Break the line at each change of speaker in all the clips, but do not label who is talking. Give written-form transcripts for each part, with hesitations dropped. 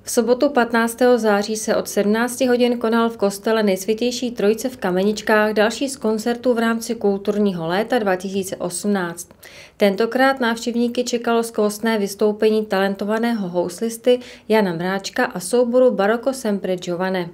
V sobotu 15. září se od 17 hodin konal v kostele Nejsvětější Trojice v Kameničkách další z koncertů v rámci Kulturního léta 2018. Tentokrát návštěvníky čekalo skvostné vystoupení talentovaného houslisty Jana Mráčka a souboru Barocco Sempre Giovane.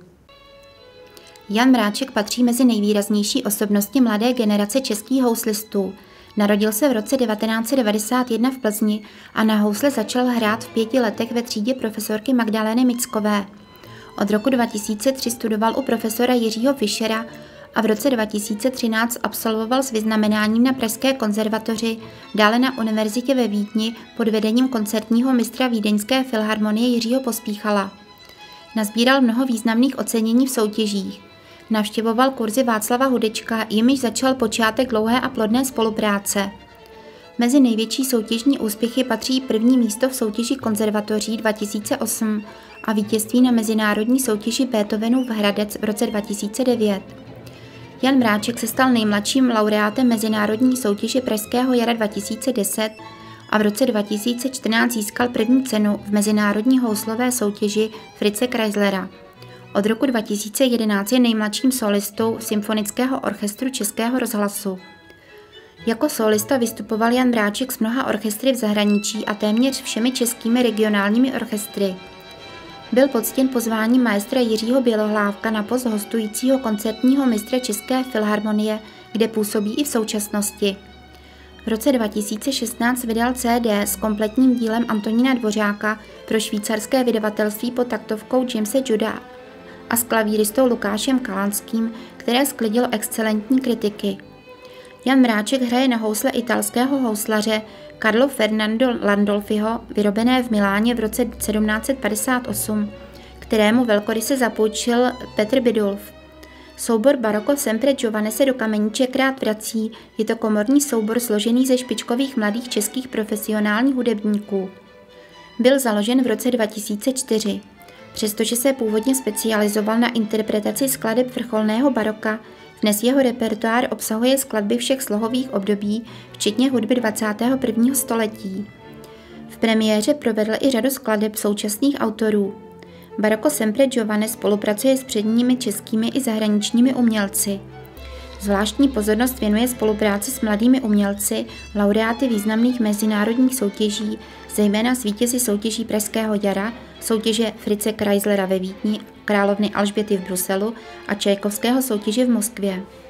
Jan Mráček patří mezi nejvýraznější osobnosti mladé generace českých houslistů. Narodil se v roce 1991 v Plzni a na housle začal hrát v 5 letech ve třídě profesorky Magdalény Mickové. Od roku 2003 studoval u profesora Jiřího Fischera a v roce 2013 absolvoval s vyznamenáním na Pražské konzervatoři, dále na univerzitě ve Vídni pod vedením koncertního mistra Vídeňské filharmonie Jiřího Pospíchala. Nazbíral mnoho významných ocenění v soutěžích. Navštěvoval kurzy Václava Hudečka, jimiž začal počátek dlouhé a plodné spolupráce. Mezi největší soutěžní úspěchy patří první místo v soutěži konzervatoří 2008 a vítězství na mezinárodní soutěži Beethovenův Hradec v roce 2009. Jan Mráček se stal nejmladším laureátem mezinárodní soutěže Pražského jara 2010 a v roce 2014 získal první cenu v mezinárodní houslové soutěži Fritze Kreislera. Od roku 2011 je nejmladším solistou Symfonického orchestru Českého rozhlasu. Jako solista vystupoval Jan Mráček s mnoha orchestry v zahraničí a téměř všemi českými regionálními orchestry. Byl poctěn pozváním maestra Jiřího Bělohlávka na post hostujícího koncertního mistra České filharmonie, kde působí i v současnosti. V roce 2016 vydal CD s kompletním dílem Antonína Dvořáka pro švýcarské vydavatelství pod taktovkou Jamese Judda a s klavíristou Lukášem Kalanským, které sklidilo excelentní kritiky. Jan Mráček hraje na housle italského houslaře Carlo Fernando Landolfiho, vyrobené v Miláně v roce 1758, kterému velkoryse zapůjčil Petr Bidulf. Soubor Barocco Sempre Giovane se do Kameniček rád vrací, je to komorní soubor složený ze špičkových mladých českých profesionálních hudebníků. Byl založen v roce 2004. Přestože se původně specializoval na interpretaci skladeb vrcholného baroka, dnes jeho repertoár obsahuje skladby všech slohových období, včetně hudby 21. století. V premiéře provedl i řadu skladeb současných autorů. Barocco Sempre Giovane spolupracuje s předními českými i zahraničními umělci. Zvláštní pozornost věnuje spolupráci s mladými umělci, laureáty významných mezinárodních soutěží, zejména s vítězi soutěží Pražského jara, soutěže Fritze Kreislera ve Vídni, královny Alžběty v Bruselu a Čajkovského soutěže v Moskvě.